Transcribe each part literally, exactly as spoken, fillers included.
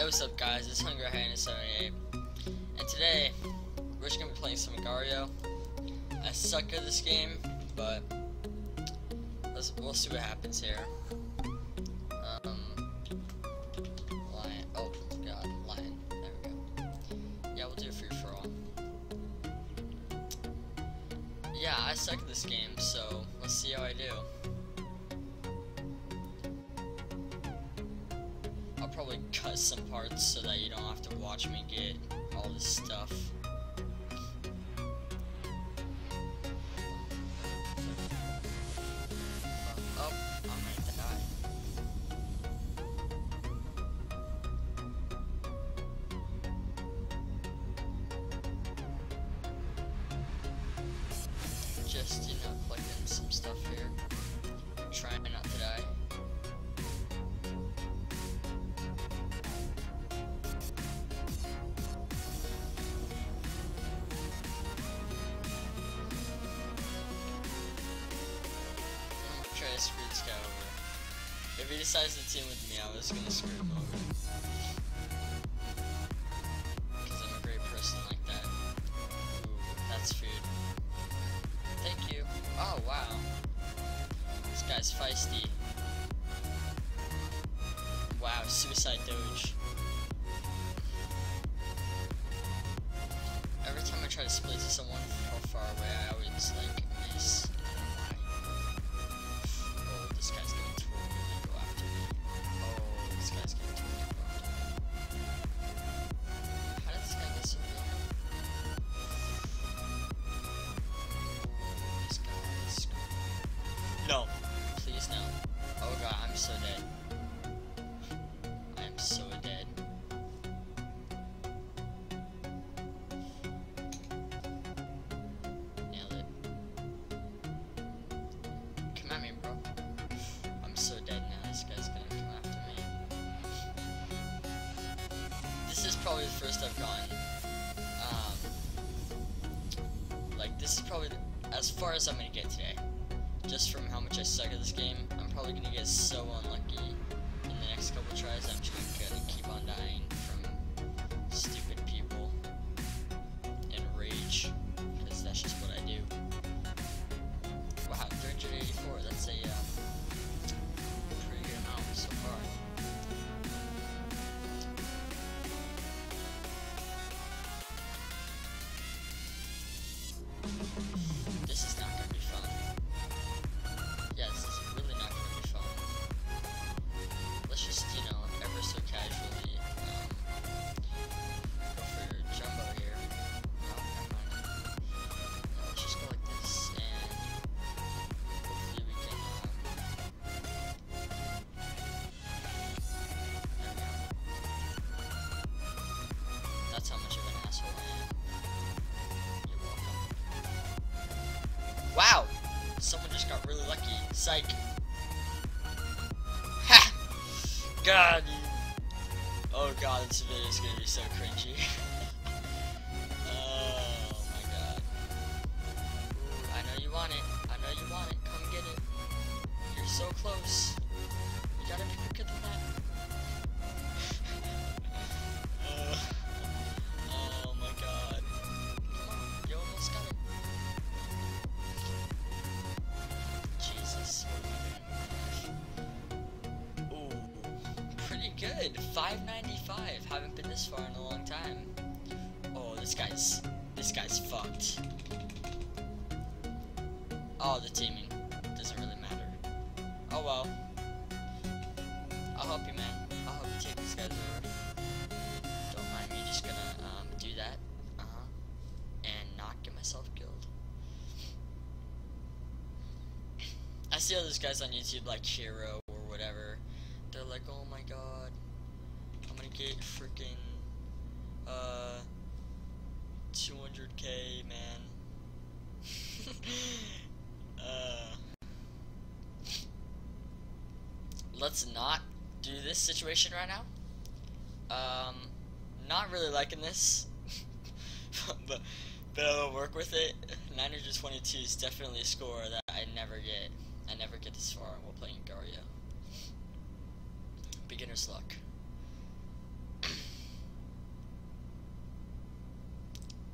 Hey, what's up guys, it's Hunger Highness seventy-eight, and today, we're just gonna be playing some Agario. I suck at this game, but let's, we'll see what happens here. Um, lion, oh god, lion, there we go. Yeah, we'll do a free for all. Yeah, I suck at this game, so let's see how I do. I'll probably cut some parts so that you don't have to watch me get all this stuff. Oh, I might die. Just, you know, collecting some stuff here. Trying not to die. Try to screw this guy over. If he decides to team with me, I was gonna screw him over. Because I'm a great person like that. Ooh, that's food. Thank you. Oh, wow. This guy's feisty. Wow, suicide doge. Every time I try to split to someone from far away, I always, like, miss. This guy's gonna totally go after me. Oh, this guy's gonna totally go after me. How did this guy get so good? Oh, this guy is screwed. No. Please no. Oh god, I'm so dead. I am so dead. Nailed it. Come at me, bro. So dead now, this guy's gonna come after me. This is probably the first I've gotten. Um, like, this is probably the, as far as I'm gonna get today. Just from how much I suck at this game, I'm probably gonna get so unlucky in the next couple tries. I'm just gonna keep on dying from stupid people and rage, because that's just what I do. Wow, three hundred eighty-four, that's a, uh, pretty good amount so far. This is not gonna be fun. Yeah, this is really not gonna be fun. Let's just, you know, ever so casually, um, go for jumbo here. Oh, never mind. No, let's just go like this, and hopefully we can, um, that's how much of an asshole I am. You're welcome. Wow! Someone just got really lucky. Psych. Ha! God! Oh god, this video is gonna be so cringy. Oh my god. Ooh, I know you want it. I know you want it. Come get it. You're so close. You gotta be quicker than that. uh, oh my god. Come on, you almost got it. Jesus. Ooh, pretty good. five ninety-five. Haven't been this far in a long time. Oh, this guy's this guy's fucked. Oh, the teaming doesn't really matter. Oh well. I'll help you, man. I'll help you take these guys over. Don't mind me just gonna um, do that. Uh-huh. And not get myself killed. I see all those guys on YouTube like Hero or whatever. They're like, oh my god, I'm gonna get freaking uh two hundred K, man. uh, let's not do this situation right now. Um, not really liking this, but but I'll work with it. nine hundred twenty-two is definitely a score that I never get. I never get this far while playing Agario. Beginner's luck.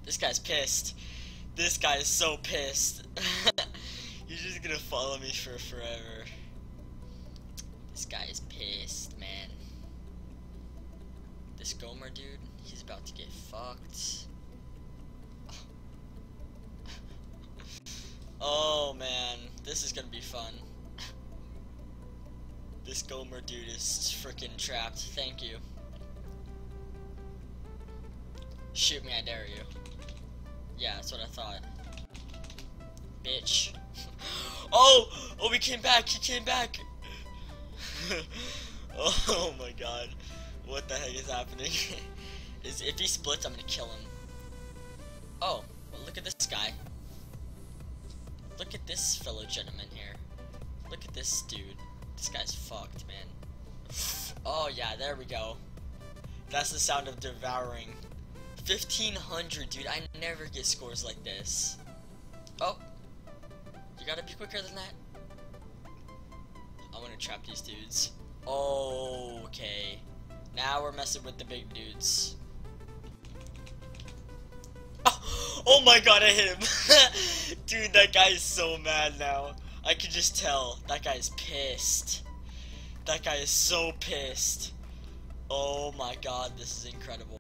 This guy's pissed. This guy is so pissed. He's just gonna follow me for forever. This guy is pissed, man. This Gomer dude, he's about to get fucked. Oh man, this is gonna be fun. This Gomer dude is freaking trapped. Thank you. Shoot me, I dare you. Yeah, that's what I thought. Bitch. Oh! Oh, we came back! He came back! Oh my god. What the heck is happening? is If he splits, I'm gonna kill him. Oh, well, look at this guy. Look at this fellow gentleman here. Look at this dude. This guy's fucked, man. Oh yeah, there we go. That's the sound of devouring. fifteen hundred, dude. I never get scores like this. Oh. You gotta be quicker than that. I wanna trap these dudes. Okay. Now we're messing with the big dudes. Oh, oh my god, I hit him. Dude, that guy is so mad now. I can just tell. That guy is pissed. That guy is so pissed. Oh my god, this is incredible.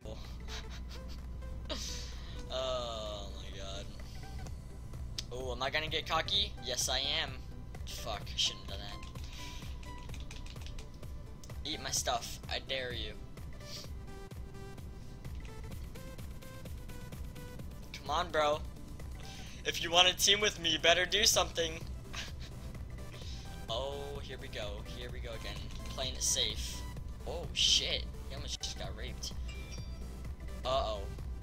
Oh my god. Oh, am I gonna get cocky? Yes, I am. Fuck, I shouldn't have done that. Eat my stuff. I dare you. Come on, bro. If you want to team with me, you better do something. Oh, here we go. Here we go again. Playing it safe. Oh, shit. He almost just got raped. Uh-oh.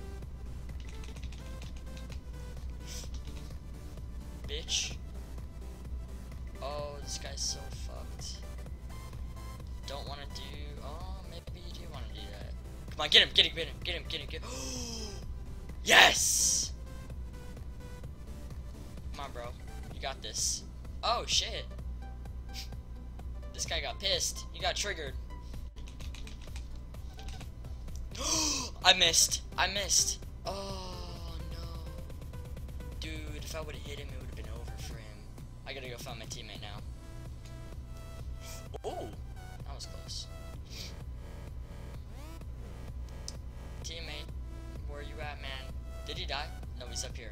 Bitch. Oh, this guy's so fucked. Don't want to do... Oh, maybe you do want to do that. Come on, get him, get him, get him, get him, get him, get him. Yes! Come on, bro. You got this. Oh, shit. This guy got pissed. He got triggered. I missed. I missed. Oh, no. Dude, if I would have hit him, it would have been over for him. I gotta go find my teammate now. Oh, that was close. Teammate, where are you at, man? Did he die? No, he's up here.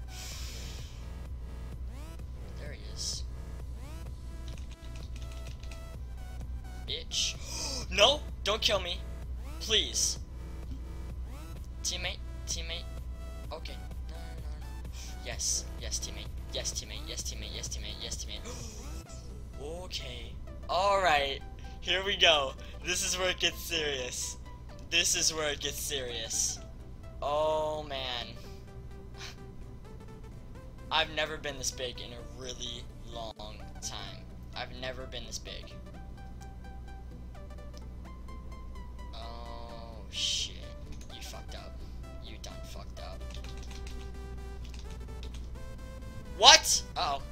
There he is. Bitch. No, don't kill me. Please. Teammate, teammate. Okay. No, no, no, no. Yes, yes, teammate. Yes, teammate. Yes, teammate. Yes, teammate. Yes, teammate. Okay. Alright. Here we go. This is where it gets serious. This is where it gets serious. Oh, man. I've never been this big in a really long time. I've never been this big. Oh, shit. You fucked up. You done fucked up. What? Uh-oh.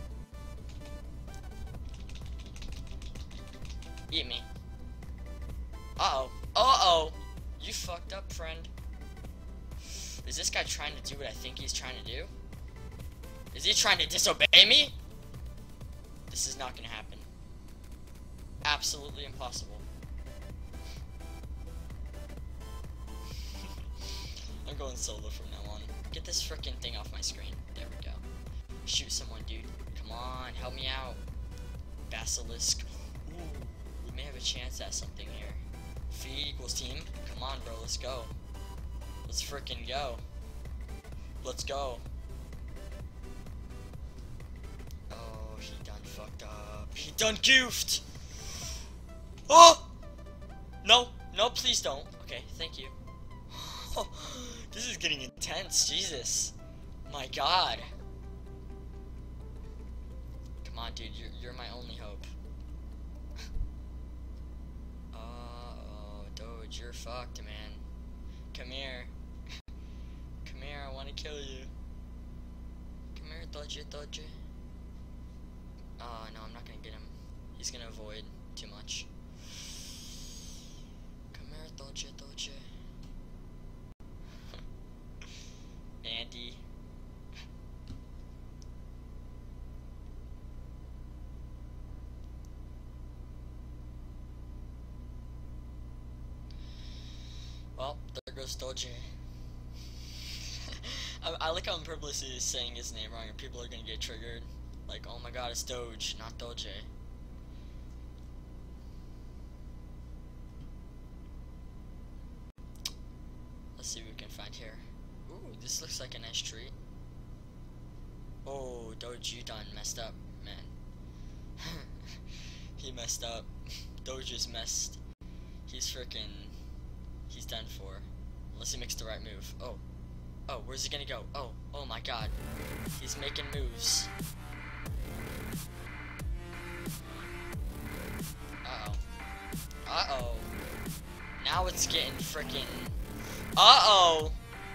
Eat me. Uh-oh. Uh-oh. You fucked up, friend. Is this guy trying to do what I think he's trying to do? Is he trying to disobey me? This is not gonna happen. Absolutely impossible. I'm going solo from now on. Get this frickin' thing off my screen. There we go. Shoot someone, dude. Come on, help me out. Basilisk. Ooh, we may have a chance at something here. Feed equals team. Come on, bro, let's go. Let's frickin' go. Let's go. Oh, he done fucked up. He done goofed! Oh! No, no, please don't. Okay, thank you. This is getting intense, Jesus. My god. Come on, dude, you're, you're my only hope. Uh-oh, Doge, you're fucked, man. Come here. Come here, I want to kill you. Come here, Doge, Doge. Oh, no, I'm not gonna get him. He's gonna avoid too much. Come here, Doge, Doge. Well, there goes Doge. I, I like how I'm purposely saying his name wrong and people are gonna get triggered. Like, oh my god, it's Doge, not Doge. Let's see what we can find here. Ooh, this looks like a nice tree. Oh, Doge, you done messed up, man. He messed up. Doge is messed. He's freaking. He's done for. Unless he makes the right move. Oh. Oh, where's he gonna go? Oh, oh my god. He's making moves. Uh-oh. Uh-oh. Now it's getting freaking. Uh-oh.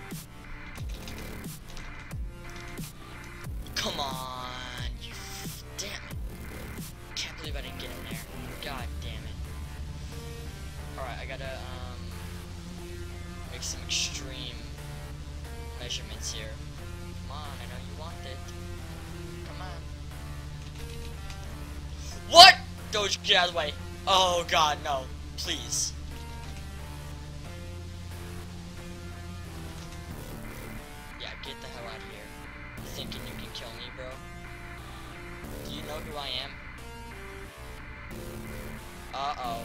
Come on, you f damn it. Can't believe I didn't get in there. God damn it. Alright, I gotta um make some extreme measurements here. Come on, I know you want it. Come on. What? Doge, get out of the way. Oh god, no. Please. Yeah, get the hell out of here. Thinking you can kill me, bro? Do you know who I am? Uh-oh.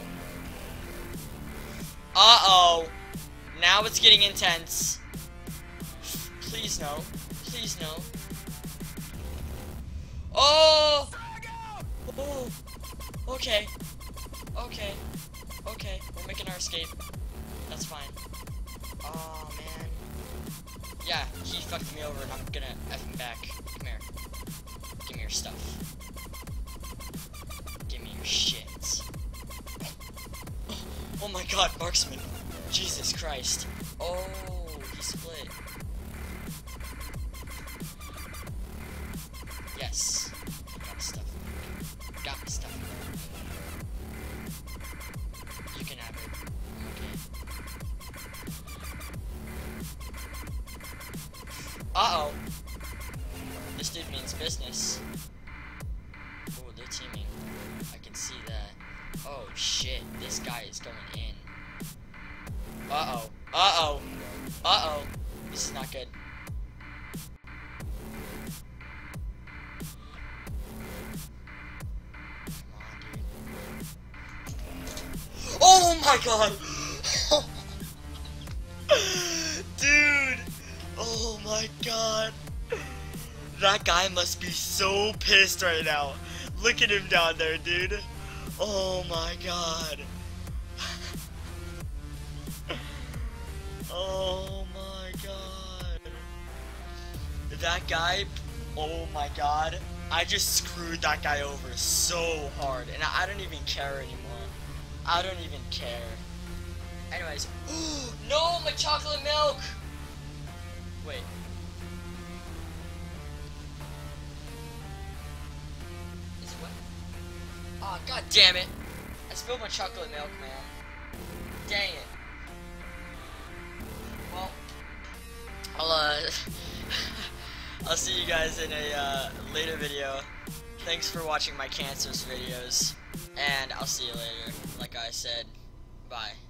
Uh-oh. Now it's getting intense. Please no. Please no. Oh! Oh! Okay. Okay. Okay. We're making our escape. That's fine. Oh, man. Yeah, he fucked me over and I'm gonna F him back. Come here. Give me your stuff. Give me your shit. Oh my god, marksman. Jesus Christ. Oh, he split. Yes. Got my stuff. Got my stuff. You can have it. Okay. Uh-oh. This dude means business. Oh, they're teaming. I can see that. Oh, shit. This guy is going in. Uh-oh. Uh-oh. Uh-oh. This is not good. Come on, dude. Oh, my God. Dude. Oh, my God. That guy must be so pissed right now. Look at him down there, dude. Oh my god. Oh my god. That guy, oh my god. I just screwed that guy over so hard. And I don't even care anymore. I don't even care. Anyways. Ooh, no, my chocolate milk. Wait. Oh, god damn it. I spilled my chocolate milk, man. Dang it. Well, I'll, uh, I'll see you guys in a, uh, later video. Thanks for watching my cancers videos. And I'll see you later. Like I said, bye.